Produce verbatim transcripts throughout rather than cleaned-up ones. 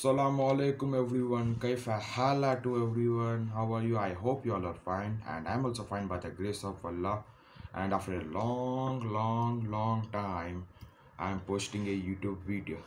Assalamu alaikum everyone. Kaifa hala to everyone. How are you? I hope you all are fine, and I'm also fine by the grace of Allah. And after a long, long, long time, I'm posting a YouTube video.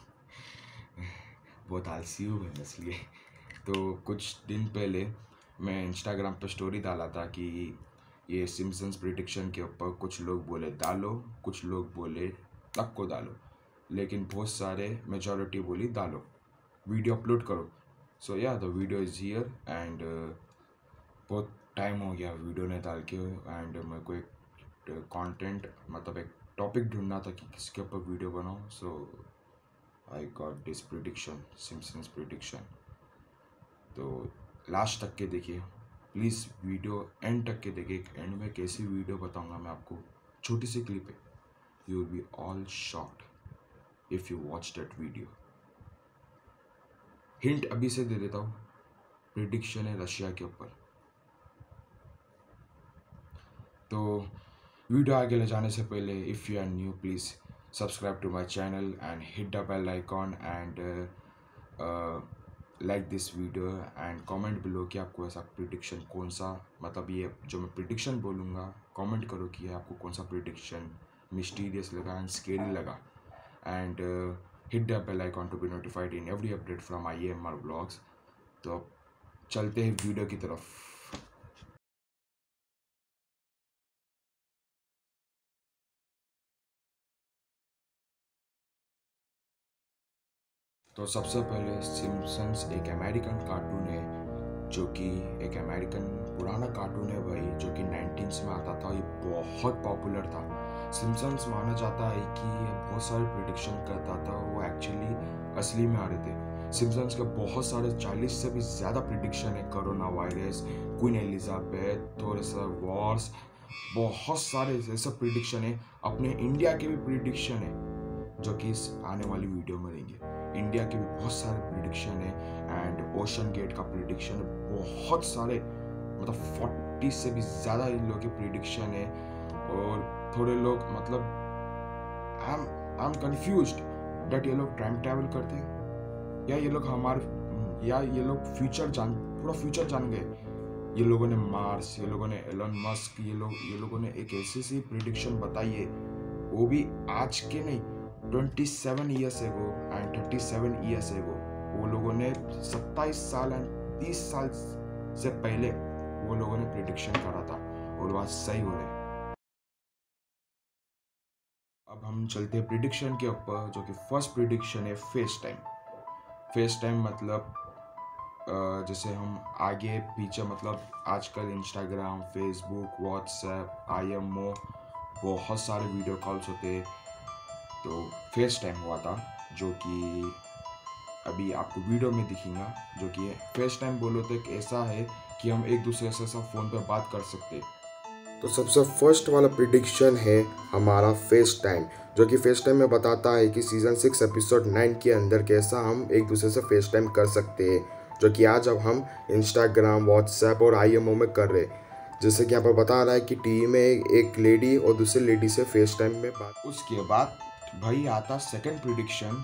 बहुत आलसी हूँ मैं इसलिए। तो कुछ दिन पहले मैं इंस्टाग्राम पे स्टोरी डाला था कि ये सिम्पसन्स प्रिडिक्शन के ऊपर कुछ लोग बोले डालो, कुछ लोग बोले तक को डालो, लेकिन बहुत सारे मेजॉरिटी बोली डालो, वीडियो अपलोड करो। So yeah the video is here and बहुत टाइम हो गया वीडियो ने डाल के, एंड मेरे को एक कंटेंट मतलब एक टॉपिक ढूंढना था कि किसके ऊपर वीडियो बनाऊँ। So I got this prediction, Simpsons prediction. तो लास्ट तक के देखिए प्लीज़, वीडियो एंड तक के देखिए। एंड में कैसी वीडियो बताऊंगा मैं आपको, छोटी सी क्लिप है। You will be all shocked if you watch that video. Hint अभी से दे देता हूँ, प्रिडिक्शन है रशिया के ऊपर। तो वीडियो आगे ले जाने से पहले, if you are new please subscribe to my channel and hit the bell icon and like this video and comment below कि आपको ऐसा प्रिडिक्शन कौन सा, मतलब ये जो मैं प्रिडिक्शन बोलूँगा कमेंट करो कि आपको कौन सा प्रिडिक्शन मिस्टीरियस लगा एंड स्केरी लगा। And hit the bell icon to be notified in every update from I M R blogs. तो अब चलते हैं वीडियो की तरफ। तो सबसे पहले सिम्पसन्स एक अमेरिकन कार्टून है, जो कि एक अमेरिकन पुराना कार्टून है भाई, जो कि नाइनटीन्स में आता था। ये बहुत पॉपुलर था। सिम्पसन्स माना जाता है कि ये बहुत सारे प्रिडिक्शन करता था, वो एक्चुअली असली में आ रहे थे। सिम्पसन्स के बहुत सारे चालीस से भी ज़्यादा प्रिडिक्शन है। कोरोना वायरस, क्वीन एलिजाबेथ, थोड़े सा वॉर्स, बहुत सारे ऐसे प्रिडिक्शन है। अपने इंडिया के भी प्रिडिक्शन है जो कि इस आने वाली वीडियो में रहेंगे। इंडिया के भी बहुत सारे प्रिडिक्शन है एंड ओशन गेट का प्रिडिक्शन है। बहुत सारे मतलब फोर्टी से भी ज़्यादा इन लोगों की प्रिडिक्शन है। और थोड़े लोग मतलब I am I am confused that ये लोग टाइम ट्रैवल करते हैं या ये लोग हमारे या ये लोग फ्यूचर जान पूरा फ्यूचर जान गए। ये लोगों ने मार्स, ये लोगों ने एलन मस्क, ये लोग ये लोगों ने एक ऐसी सी प्रिडिक्शन बताई है, वो भी आज के नहीं, twenty seven years ago and thirty seven years ago. वो लोगों ने सत्ताईस साल एंड तीस साल से पहले वो लोगों ने प्रिडिक्शन करा था और वो आज सही हो रहे। अब हम चलते हैं प्रिडिक्शन के ऊपर, जो कि फर्स्ट प्रिडिक्शन है फेस टाइम। फेस टाइम मतलब जैसे हम आगे पीछे मतलब आजकल Instagram, Facebook, WhatsApp, I M O बहुत सारे वीडियो कॉल्स होते हैं। तो फेस टाइम हुआ था, जो कि अभी आपको वीडियो में दिखेगा। जो कि फेस टाइम बोलो तो एक ऐसा है कि हम एक दूसरे से सब फ़ोन पे बात कर सकते हैं। तो सबसे फर्स्ट वाला प्रिडिक्शन है हमारा फेस टाइम, जो कि फेस टाइम में बताता है कि सीज़न सिक्स एपिसोड नाइन के अंदर कैसा हम एक दूसरे से फेस टाइम कर सकते हैं, जो कि आज अब हम इंस्टाग्राम, व्हाट्सएप और आई एम ओ में कर रहे हैं। जैसे कि यहाँ पर बता रहा है कि टीवी में एक लेडी और दूसरी लेडी से फेस टाइम में बात। उसके बाद भाई आता सेकंड प्रिडिक्शन,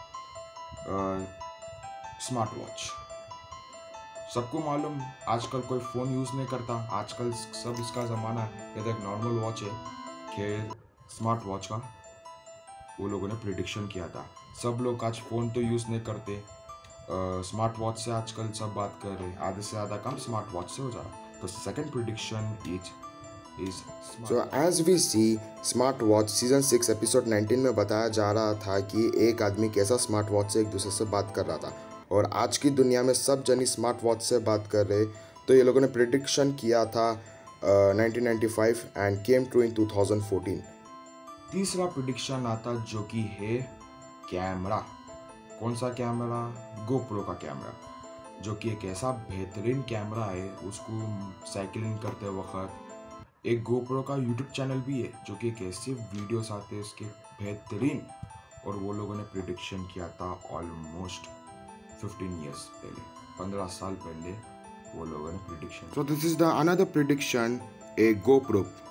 स्मार्ट वॉच। सबको मालूम आजकल कोई फ़ोन यूज़ नहीं करता, आजकल सब इसका ज़माना है। ये तो एक नॉर्मल वॉच है। खैर स्मार्ट वॉच का वो लोगों ने प्रिडिक्शन किया था। सब लोग आज फ़ोन तो यूज़ नहीं करते, स्मार्ट वॉच से आजकल सब बात कर रहे हैं। आधे से ज़्यादा काम स्मार्ट वॉच से हो जा रहा। तो second prediction is is so as we see smart watch season six episode nineteen में बताया जा रहा था कि एक आदमी कैसा स्मार्ट वॉच से एक दूसरे से बात कर रहा था, और आज की दुनिया में सब जनी स्मार्ट वॉच से बात कर रहे। तो ये लोगों ने प्रिडिक्शन किया था nineteen ninety five and came true in two thousand fourteen. तीसरा प्रिडिक्शन आता जो कि है कैमरा। कौन सा कैमरा? गोप्रो का कैमरा, जो कि एक ऐसा बेहतरीन कैमरा है। उसको साइकिलिंग करते वक्त एक गोप्रो का यूट्यूब चैनल भी है, जो कि कैसे वीडियोस आते हैं उसके बेहतरीन। और वो लोगों ने प्रिडिक्शन किया था ऑलमोस्ट फिफ्टीन इयर्स पहले, पंद्रह साल पहले वो लोगों ने prediction. So this is the another prediction, a GoPro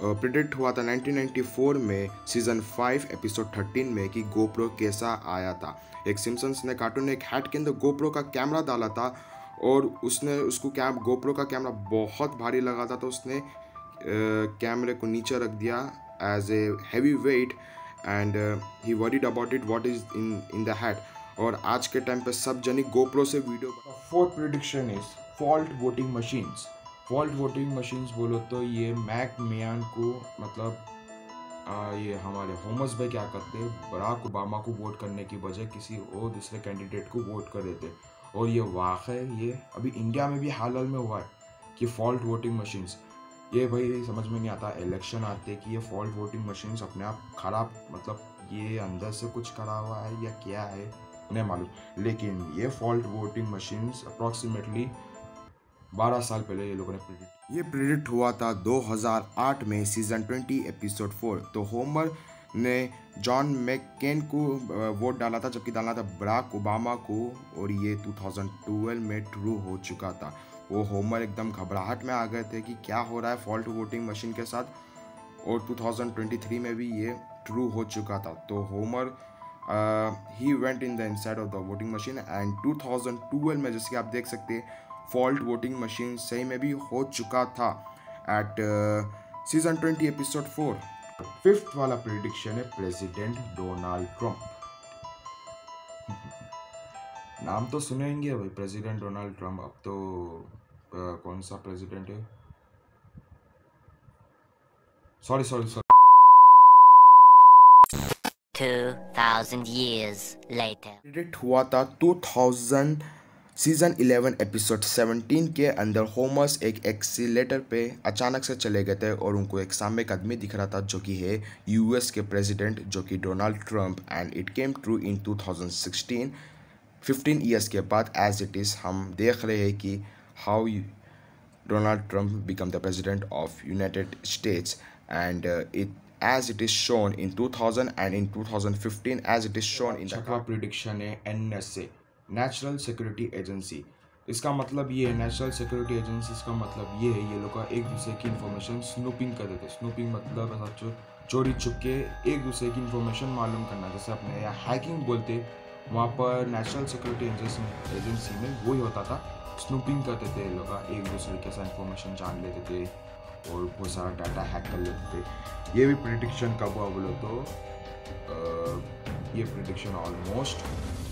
predict हुआ था नाइनटीन नाइंटी फोर में सीजन फाइव एपिसोड थर्टीन में कि गोप्रो कैसा आया था। एक सिम्पसन्स ने कार्टून ने एक हैट के अंदर गोप्रो का कैमरा डाला था और उसने उसको कैम गोप्रो का कैमरा बहुत भारी लगा था, तो उसने कैमरे को नीचे रख दिया as a heavy weight and he worried about it what is in in the hat. और आज के टाइम पे सब जनी गोप्रो से video. Fourth prediction is fault voting machines. Fault voting machines बोलो तो ये मैक मियान को मतलब आ, ये हमारे होमस भाई क्या करते हैं, बराक ओबामा को वोट करने की बजाय किसी और दूसरे कैंडिडेट को वोट कर देते। और ये वाकई ये अभी इंडिया में भी हाल हाल में हुआ है कि फॉल्ट वोटिंग मशीन्स, ये भाई समझ में नहीं आता इलेक्शन आते कि ये फॉल्ट वोटिंग मशीन्स अपने आप खराब, मतलब ये अंदर से कुछ करा हुआ है या क्या है नहीं मालूम, लेकिन ये फॉल्ट वोटिंग मशीन्स अप्रॉक्सीमेटली बारह साल पहले ये लोगों ने प्रिडिक्ट ये प्रिडिक्ट हुआ था दो हज़ार आठ में सीजन ट्वेंटी एपिसोड फोर। तो होमर ने जॉन मैकेन को वोट डाला था जबकि डाला था बराक ओबामा को, और ये दो हज़ार बारह में ट्रू हो चुका था। वो होमर एकदम घबराहट में आ गए थे कि क्या हो रहा है फॉल्ट वोटिंग मशीन के साथ, और दो हज़ार तेईस में भी ये ट्रू हो चुका था। तो Homer he went in the inside of the voting machine and दो हज़ार बारह में जैसे कि आप देख सकते हैं फॉल्ट वोटिंग मशीन सही में भी हो चुका था at season twenty episode four. Fifth वाला प्रेडिक्शन है प्रेसिडेंट डोनाल्ड ट्रंप। नाम तो सुनेंगे भाई प्रेसिडेंट डोनाल्ड ट्रंप। अब तो uh, कौन सा प्रेसिडेंट है, sorry sorry sorry two thousand years later predict हुआ था दो हज़ार सीजन इलेवन एपिसोड सेवनटीन के अंदर होमर्स एक एक्सीलेटर पे अचानक से चले गए थे और उनको एक सामने एक आदमी दिख रहा था जो कि है यूएस के प्रेसिडेंट जो कि Donald Trump, and it came true in दो हज़ार सोलह। फिफ्टीन ईयर्स के बाद एज इट इज़ हम देख रहे हैं कि how Donald Trump become the president of United States, and it as it is shown in two thousand and in two thousand fifteen as it is shown in the छठवां prediction है N S A, national security agency. इसका मतलब ये है national security agency, इसका मतलब ये है ये लोग का एक दूसरे की इन्फॉर्मेशन स्नूपिंग कर देते। स्नूपिंग मतलब ऐसा चो, चोरी छुप के एक दूसरे की इन्फॉर्मेशन मालूम करना, जैसे अपने या हैकिंग बोलते, वहाँ पर नेशनल सिक्योरिटी एजेंसी एजेंसी में वही होता था, स्नूपिंग करते थे लोग, एक दूसरे के साथ इन्फॉर्मेशन जान लेते थे और बहुत सारा डाटा हैक कर लेते थे। ये भी प्रेडिक्शन कब हुआ बोलो तो आ, ये प्रेडिक्शन ऑलमोस्ट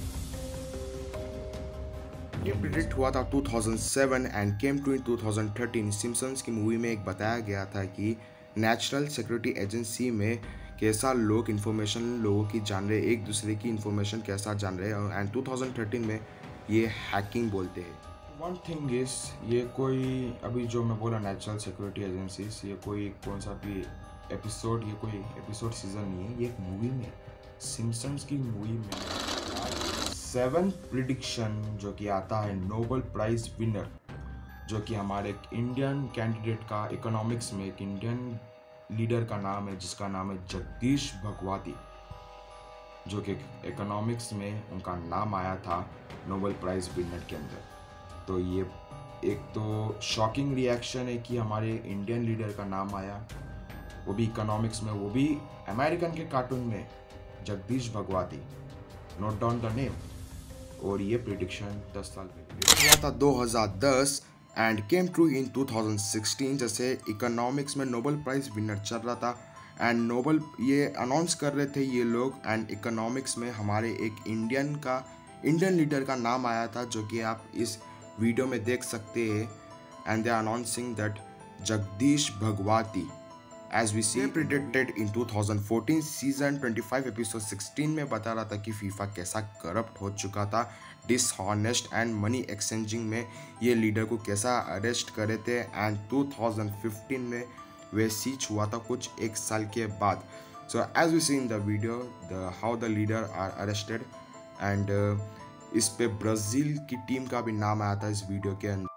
ये प्रिडिक्ट हुआ था दो हज़ार सात एंड केम टू इन दो हज़ार तेरह। सिम्पसन्स की मूवी में एक बताया गया था कि नेशनल सिक्योरिटी एजेंसी में कैसा लोग इन्फॉर्मेशन लोगों की जान रहे, एक दूसरे की इन्फॉर्मेशन कैसा जान रहे, एंड दो हज़ार तेरह में ये हैकिंग बोलते हैं। वन थिंग इज ये कोई अभी जो मैं बोला नेशनल सिक्योरिटी एजेंसीज, ये कोई कौन सा भी एपिसोड, ये कोई एपिसोड सीजन नहीं है, ये एक मूवी में सिम्पसन्स की मूवी में सेवन प्रिडिक्शन जो कि आता है नोबेल प्राइज विनर, जो कि हमारे एक इंडियन कैंडिडेट का इकोनॉमिक्स में एक इंडियन लीडर का नाम है जिसका नाम है जगदीश भगवती, जो कि इकोनॉमिक्स में उनका नाम आया था नोबेल प्राइज विनर के अंदर। तो ये एक तो शॉकिंग रिएक्शन है कि हमारे इंडियन लीडर का नाम आया, वो भी इकोनॉमिक्स में, वो भी अमेरिकन के कार्टून में, Jagdish Bhagwati, note down the name. और ये प्रेडिक्शन दस साल पहले हुआ था दो हज़ार दस एंड केम ट्रू इन दो हज़ार सोलह। जैसे इकोनॉमिक्स में नोबेल प्राइज विनर चल रहा था एंड नोबेल ये अनाउंस कर रहे थे ये लोग, एंड इकोनॉमिक्स में हमारे एक इंडियन का इंडियन लीडर का नाम आया था जो कि आप इस वीडियो में देख सकते हैं, and they are announcing that Jagdish Bhagwati as we see predicted in दो हज़ार चौदह सीजन पच्चीस एपिसोड सोलह में बता रहा था कि फीफा कैसा करप्ट हो चुका था, डिसऑनेस्ट एंड मनी एक्सचेंजिंग में ये लीडर को कैसा अरेस्ट करे थे, एंड दो हज़ार पंद्रह में वे सीच हुआ था कुछ एक साल के बाद। So as we see in the video the how the leader are arrested, and इस पे ब्राज़ील की टीम का भी नाम आया था इस वीडियो के अंदर।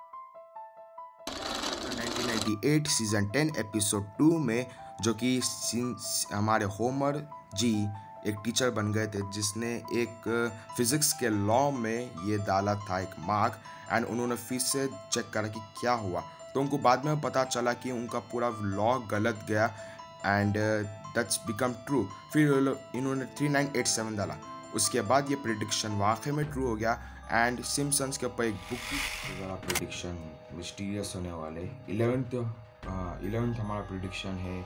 Nineteen ninety eight season ten episode two में जो कि हमारे होमर जी एक टीचर बन गए थे जिसने एक फिजिक्स के लॉ में ये डाला था एक मार्क, एंड उन्होंने फिर से चेक करा कि क्या हुआ, तो उनको बाद में पता चला कि उनका पूरा व्लॉग गलत गया एंड दैट्स बिकम ट्रू। फिर इन्होंने थ्री नाइन एट सेवन डाला, उसके बाद ये प्रिडिक्शन वाकई में ट्रू हो गया एंड सिम्पसन्स के ऊपर एक बुक की ज़रा प्रिडिक्शन मिस्टीरियस होने वाले। इलेवेंथ इलेवेंथ हमारा प्रिडिक्शन है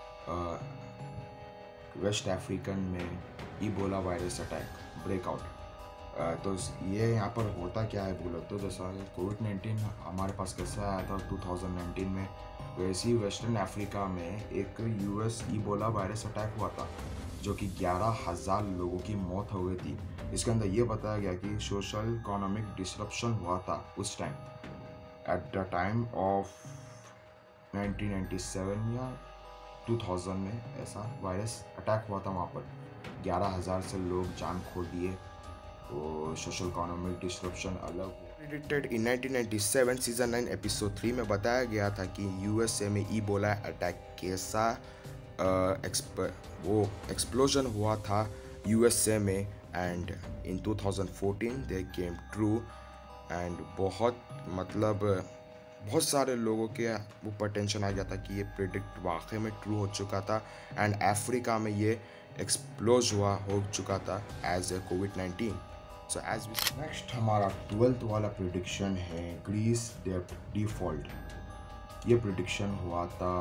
वेस्ट अफ्रीकन में इबोला वायरस अटैक ब्रेकआउट। तो ये यहाँ पर होता क्या है बोलो तो जैसा कोविड नाइन्टीन हमारे पास कैसा आया था टू थाउजेंड नाइन्टीन में, वैसे ही वेस्टर्न अफ्रीका में एक यूएस इबोला वायरस अटैक हुआ था जो कि ग्यारह हज़ार लोगों की मौत हो गई थी। इसके अंदर ये बताया गया कि सोशल इकोनॉमिक डिसरप्शन हुआ था उस time at the time of nineteen ninety seven या टू थाउजेंड में ऐसा वायरस अटैक हुआ था। वहाँ पर ग्यारह हज़ार से लोग जान खो दिए और सोशल इकोनॉमिक डिसरप्शन अलग। Predicted in nineteen ninety seven season nine episode three में बताया गया था कि यूएसए में इबोला अटैक कैसा एक्सप वो एक्सप्लोजन हुआ था यूएसए में and in two thousand fourteen they came true and बहुत मतलब बहुत सारे लोगों के ऊपर टेंशन आ गया था कि ये प्रेडिक्ट वाकई में ट्रू हो चुका था एंड अफ्रीका में ये एक्सप्लोज हुआ हो चुका था as a COVID nineteen. So as we next हमारा ट्वेल्थ वाला प्रिडिक्शन है ग्रीस डेब्ट डिफॉल्ट। ये प्रिडिक्शन हुआ था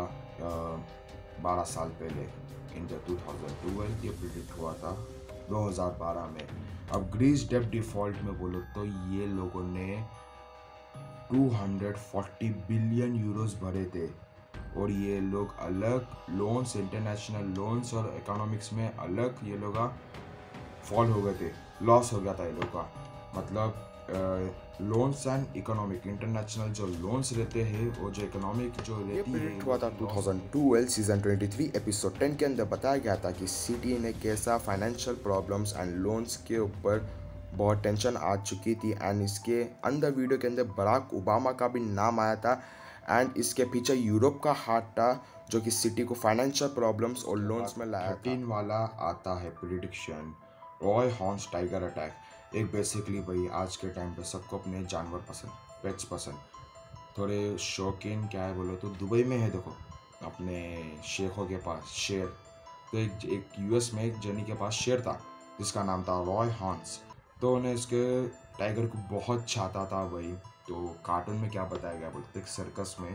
बारह साल पहले in the two thousand twelve. ये प्रिडिक्ट हुआ था दो हज़ार बारह में। अब ग्रीस डेब्ट डिफॉल्ट में बोलो तो ये लोगों ने दो सौ चालीस बिलियन यूरोस भरे थे और ये लोग अलग लोन्स इंटरनेशनल लोन्स और इकोनॉमिक्स में अलग ये लोग फॉल हो गए थे, लॉस हो गया था ये लोग का। मतलब लोन्स एंड इकोनॉमिक इंटरनेशनल जो लोन्स रहते हैं और जो इकोनॉमिक जो रहती है हुआ था two thousand twelve season twenty three episode ten के अंदर बताया गया था कि सिटी ने कैसा फाइनेंशियल प्रॉब्लम्स एंड लोन्स के ऊपर बहुत टेंशन आ चुकी थी एंड इसके अंदर वीडियो के अंदर बराक ओबामा का भी नाम आया था एंड इसके पीछे यूरोप का हाथ था जो कि सिटी को फाइनेंशियल प्रॉब्लम्स और लोन्स में लाया था। थर्टीन वाला आता है prediction Roy Horn's tiger attack. एक बेसिकली भाई आज के टाइम पे सबको अपने जानवर पसंद, पेट्स पसंद, थोड़े शौकीन क्या है बोलो तो दुबई में है देखो अपने शेखों के पास शेर। तो एक एक यूएस में एक जनी के पास शेर था जिसका नाम था रॉय हॉर्न्स। तो उन्हें इसके टाइगर को बहुत चाहता था भाई। तो कार्टून में क्या बताया गया बोलते एक सर्कस में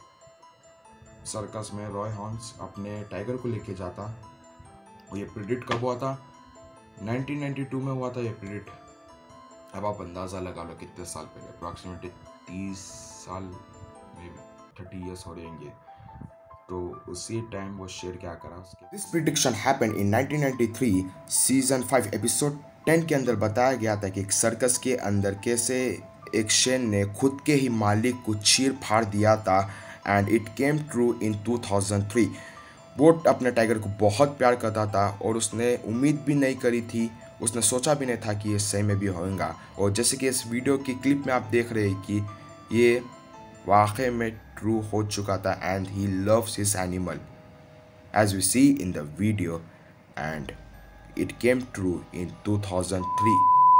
सर्कस में रॉय हॉर्न्स अपने टाइगर को लेके जाता और ये प्रिडिक्ट कब हुआ था नाइनटीन नाइंटी टू में हुआ था ये प्रिडिक्ट। अब आप अंदाज़ा लगा लो कितने साल पहले, अप्रॉक्सीमेटली तीस साल में थर्टी ईयर्स हो रहेंगे। तो उसी टाइम वो शेर क्या करा उसके। This prediction happened in nineteen ninety three season five episode ten के अंदर बताया गया था कि एक सर्कस के अंदर कैसे एक शेर ने खुद के ही मालिक को चीर फाड़ दिया था and it came true in two thousand three. वो अपने टाइगर को बहुत प्यार करता था और उसने उम्मीद भी नहीं करी थी, उसने सोचा भी नहीं था कि ये सही में भी होगा। और जैसे कि इस वीडियो की क्लिप में आप देख रहे हैं कि ये वाकई में ट्रू हो चुका था and he loves his animal as we see in the video and it came true in two thousand three.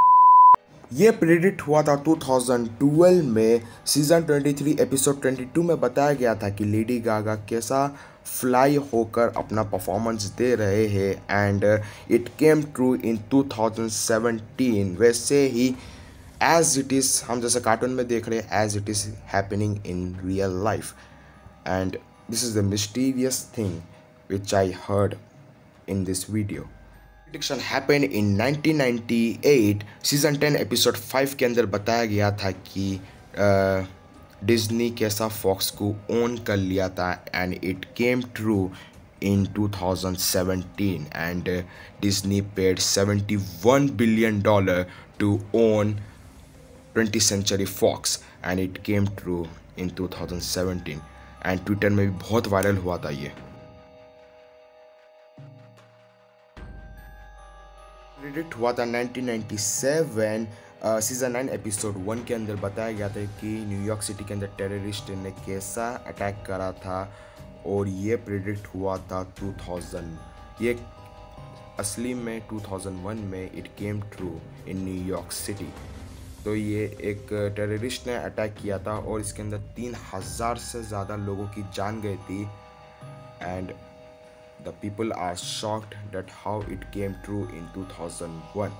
ये प्रेडिक्ट हुआ था टू थाउजेंड ट्वेल्व में season twenty three episode twenty two में बताया गया था कि लेडी गागा कैसा फ्लाई होकर अपना परफॉर्मेंस दे रहे हैं and it came true in two thousand seventeen. वैसे ही एज इट इज़ हम जैसे कार्टून में देख रहे हैं as it is happening in real life and this is the mysterious thing which I heard in this video. Prediction happen in nineteen ninety eight season ten episode five के अंदर बताया गया था कि डिज्नी कैसा फॉक्स को own कर लिया था and it came true in two thousand seventeen and Disney paid seventy one billion dollar to own twenty century Fox and it came true in two thousand seventeen and Twitter में भी बहुत viral हुआ था ये। Predict हुआ था nineteen ninety seven season nine episode one के अंदर बताया गया था कि न्यूयॉर्क सिटी के अंदर टेररिस्ट ने कैसा अटैक करा था और ये प्रेडिक्ट हुआ था टू थाउजेंड। ये असली में टू थाउजेंड वन में it came true in New York city तो ये एक टेररिस्ट ने अटैक किया था और इसके अंदर तीन हज़ार से ज़्यादा लोगों की जान गई थी and the people are shocked that how it came true in two thousand one.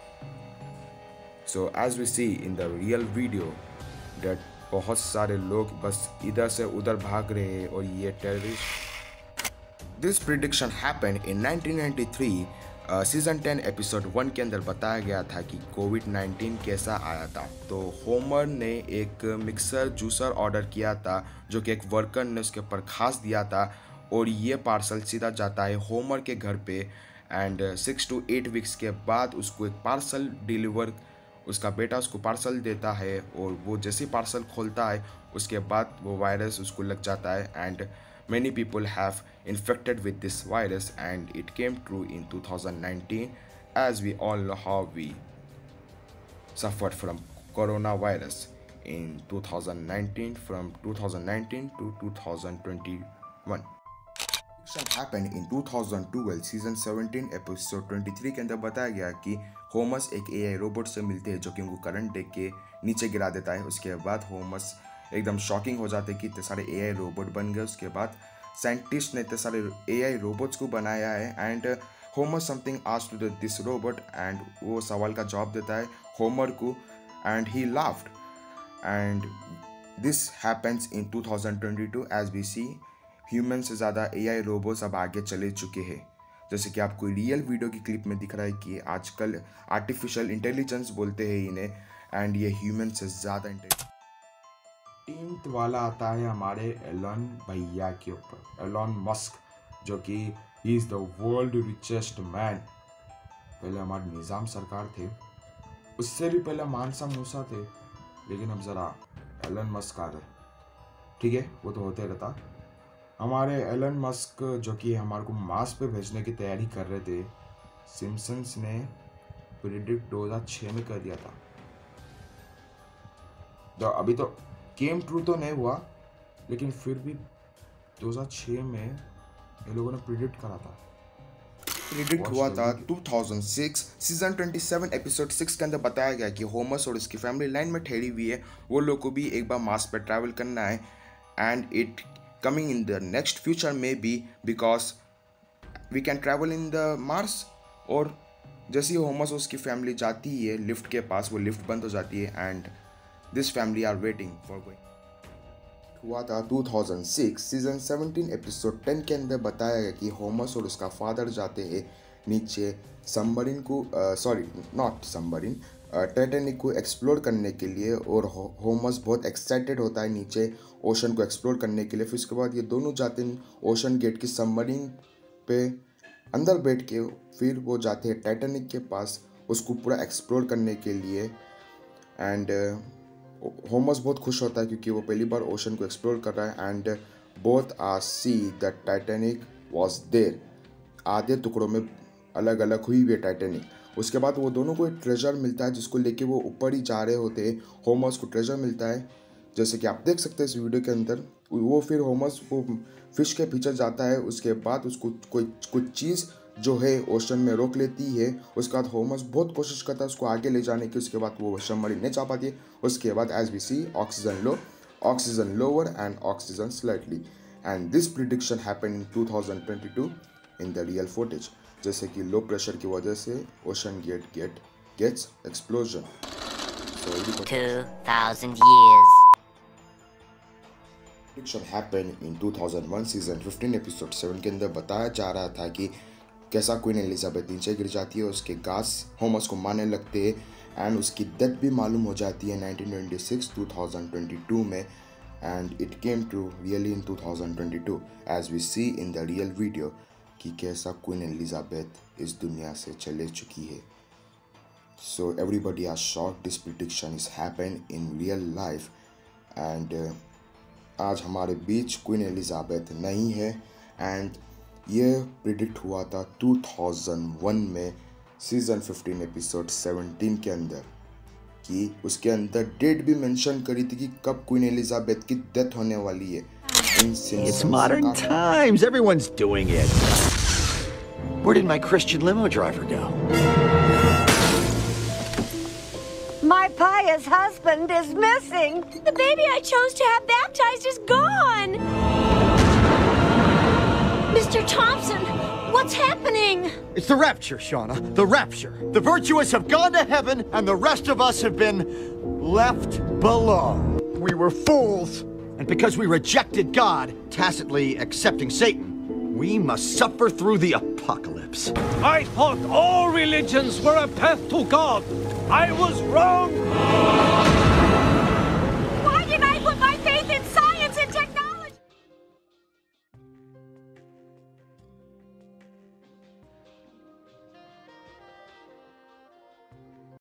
So as we see in the real video that बहुत सारे लोग बस इधर से उधर भाग रहे हैं और ये terrorist. This prediction happened in nineteen ninety three. Season ten episode one के अंदर बताया गया था कि कोविड नाइन्टीन कैसा आया था. तो होमर ने एक मिक्सर जूसर ऑर्डर किया था जो कि एक वर्कर ने उसके ऊपर खास दिया था और ये पार्सल सीधा जाता है होमर के घर पे and six to eight weeks के बाद उसको एक पार्सल डिलीवर उसका बेटा उसको पार्सल देता है और वो जैसे पार्सल खोलता है उसके बाद वो वायरस उसको लग जाता है and many people have infected with this virus and it came true in two thousand nineteen as we all know how we suffered from coronavirus in two thousand nineteen from two thousand nineteen to two thousand twenty-one. Prediction happened in two thousand twelve season seventeen episode twenty-three के अंदर बताया गया कि homes एक AI robot से मिलते हैं जो कि उनको करंट दे के नीचे गिरा देता है. उसके बाद होमस एकदम शॉकिंग हो जाते कि इतने सारे एआई रोबोट बन गए. उसके बाद साइंटिस्ट ने इतने सारे एआई रोबोट्स को बनाया है and Homer something asked to this robot and वो सवाल का जवाब देता है होमर को and he laughed and this happens in two thousand twenty two as we see human से ज़्यादा एआई रोबोट्स अब आगे चले चुके हैं. जैसे कि आपको रियल वीडियो की क्लिप में दिख रहा है कि आजकल आर्टिफिशियल इंटेलिजेंस बोलते हैं इन्हें एंड ये ह्यूमन से ज़्यादा इंटेलिजेंस. टींथ वाला आता है हमारे एलन भैया के ऊपर, एलन मस्क, जो कि he is the world richest man. पहले हमारे निज़ाम सरकार थे, उससे भी पहले मानसा मूसा थे, लेकिन अब ज़रा एलन मस्क आ रहे. ठीक है, वो तो होते रहता. हमारे एलन मस्क जो कि हमारे को मार्स पे भेजने की तैयारी कर रहे थे, सिम्पसन्स ने प्रिडिक्ट दो हज़ार छह में कर दिया था. तो अभी तो केम ट्रू तो नहीं हुआ, लेकिन फिर भी दो हज़ार छह में ये लोगों ने प्रिडिक्ट करा था. प्रिडिक्ट हुआ था टू थाउज़ेंड सिक्स सीजन सत्ताईस एपिसोड सिक्स के अंदर बताया गया कि होमस और उसकी फैमिली लाइन में ठहरी हुई है. वो लोग को भी एक बार मार्स पर ट्रैवल करना है and it coming in the next future में be because we can travel in the Mars. और जैसे ही होमस और उसकी फैमिली जाती है लिफ्ट के पास, वो लिफ्ट बंद हो जाती है and this family are waiting for going. हुआ था two thousand six season seventeen episode ten के अंदर बताया गया कि होमस और उसका फादर जाते हैं नीचे सबमरीन को, सॉरी नॉट सबमरीन, टाइटैनिक को एक्सप्लोर करने के लिए. और होमस बहुत एक्साइटेड होता है नीचे ओशन को एक्सप्लोर करने के लिए. फिर उसके बाद ये दोनों जाते हैं ओशन गेट की सबमरीन पे अंदर बैठ के. फिर वो जाते हैं टाइटैनिक के पास उसको पूरा एक्सप्लोर करने के लिए एंड होमस बहुत खुश होता है क्योंकि वो पहली बार ओशन को एक्सप्लोर कर रहा है and both are see that Titanic was there. आधे टुकड़ों में अलग अलग हुई हुई है टाइटैनिक. उसके बाद वो दोनों को एक ट्रेजर मिलता है जिसको लेके वो ऊपर ही जा रहे होते हैं. होमस को ट्रेजर मिलता है जैसे कि आप देख सकते हैं इस वीडियो के अंदर. वो फिर होमस वो फिश के पीछे जाता है. उसके बाद उसको कोई कुछ चीज़ जो है ओशन में रोक लेती है. उसके बाद होमस बहुत कोशिश करता है उसको आगे ले जाने की. उसके बाद वो सबमरीन नहीं जा पाती है. उसके बाद as we see oxygen low oxygen lower and oxygen slightly and this prediction happened in two thousand twenty two in the real footage. जैसे कि लो प्रेशर की वजह से ocean gate gate gates explosion. two thousand years. Prediction happened in two thousand one season fifteen episode seven के अंदर बताया जा रहा था कि कैसा क्वीन एलिजाबेथ नीचे गिर जाती है. उसके गास होमस को मारने लगते हैं एंड उसकी डेथ भी मालूम हो जाती है nineteen twenty six two thousand twenty two में and it came true really in two thousand twenty two as we see in the real video कि कैसा क्वीन एलिजाबेथ इस दुनिया से चले चुकी है. So everybody are shocked this prediction is happened in real life and uh, आज हमारे बीच क्वीन एलिजाबेथ नहीं है एंड ये प्रिडिक्ट हुआ था टू थाउज़ेंड वन में सीजन फिफ्टीन एपिसोड सेवनटीन के अंदर कि उसके अंदर डेट भी मेंशन करी थी कि कब क्वीन एलिजाबेथ की डेथ होने वाली है. It's modern times, everyone's doing it. Where did my Christian limo driver go? My pie Sophia's husband is missing. The baby I chose to have baptized is gone. Mister Thompson, what's happening? It's the rapture, Shauna. The rapture. The virtuous have gone to heaven, and the rest of us have been left below. We were fools. And because we rejected God, tacitly accepting Satan, we must suffer through the apocalypse. I thought all religions were a path to God. I was wrong.